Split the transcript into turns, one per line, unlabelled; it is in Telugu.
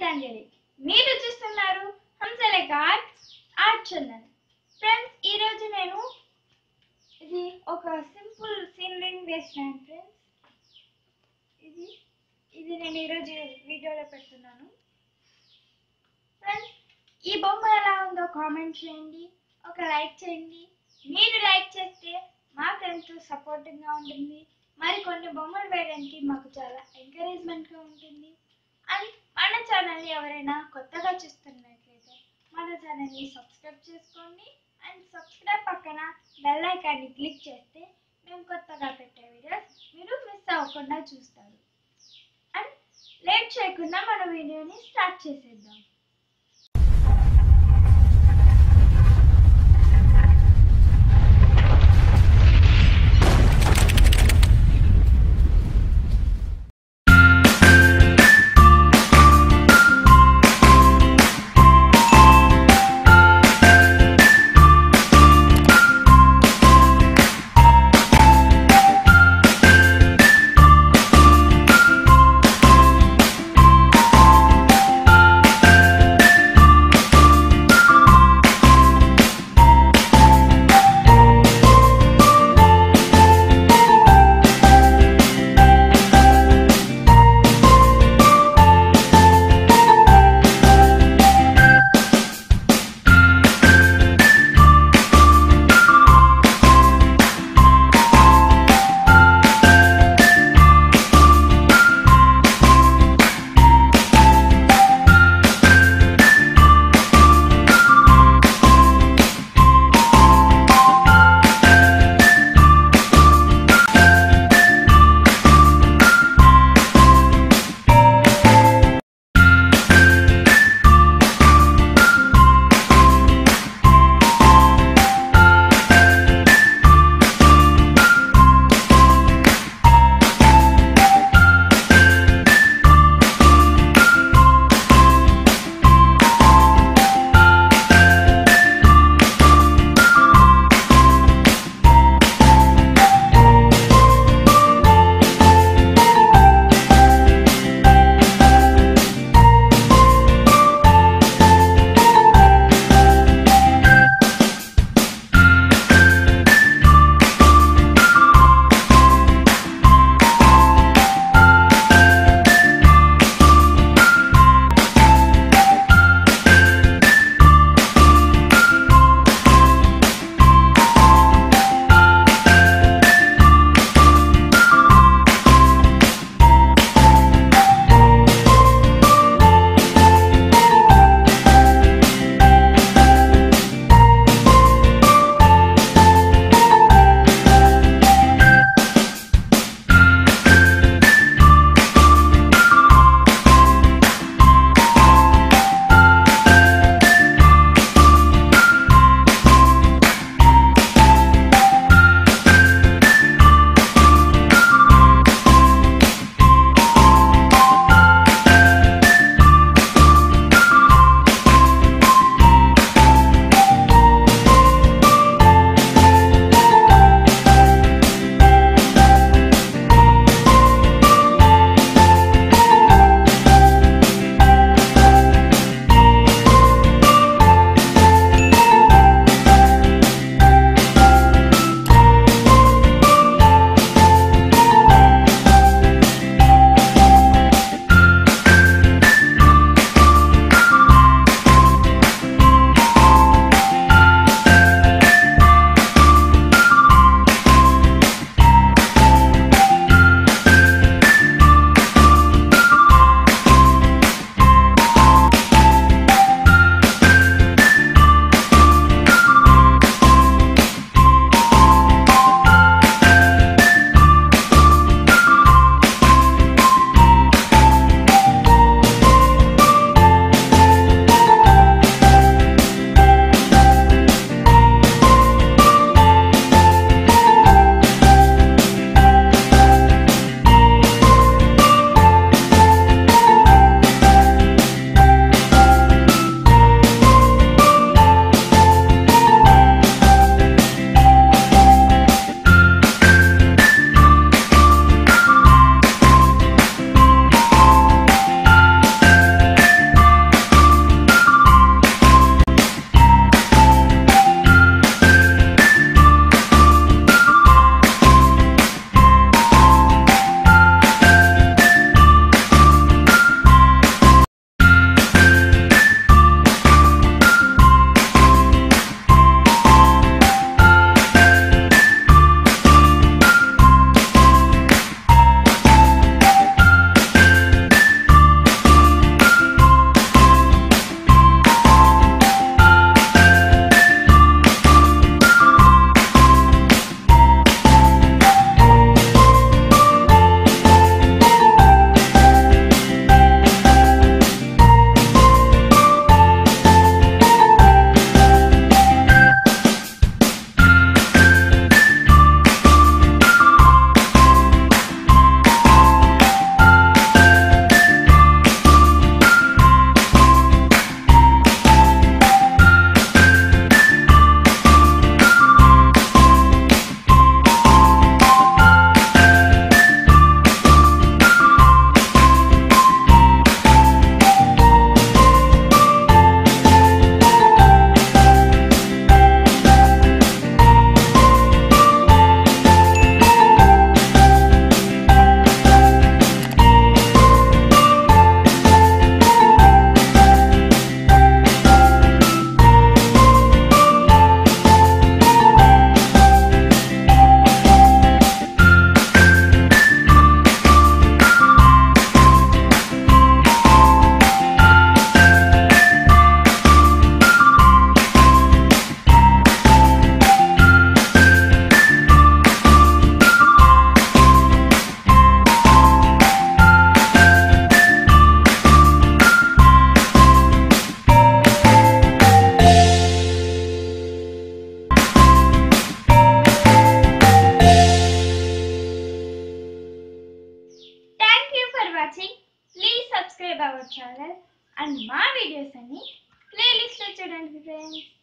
గీతాంజలి. మీరు చూస్తున్నారు హంసలేఖ ఆర్ట్ ఛానల్. ఫ్రెండ్స్, ఈరోజు నేను ఇది ఒక సింపుల్ సీనరీని వేసినాను ఫ్రెండ్స్. ఇది నేను ఈరోజు వీడియోలో పెడుతున్నాను. ఫ్రెండ్స్, ఈ బొమ్మ ఎలా ఉందో కామెంట్ చేయండి, ఒక లైక్ చేయండి. మీరు లైక్ చేస్తే మాకు ఎంతో సపోర్టింగ్గా ఉంటుంది. మరి కొన్ని బొమ్మలు వేయడానికి మాకు చాలా ఎంకరేజ్మెంట్గా ఉంటుంది. అండ్ మన ఛానల్ని ఎవరైనా కొత్తగా చూస్తున్నట్లయితే మన ఛానల్ని సబ్స్క్రైబ్ చేసుకోండి. అండ్ సబ్స్క్రైబ్ పక్కన బెల్ ఐకాన్ని క్లిక్ చేస్తే మేము కొత్తగా పెట్టే వీడియోస్ మీరు మిస్ అవ్వకుండా చూస్తారు. అండ్ లేట్ చేయకుండా మన వీడియోని స్టార్ట్ చేసేద్దాం. subscribe our channel and మా వీడియోస్ అన్ని ప్లేలిస్ట్లో చూడండి ఫ్రెండ్స్.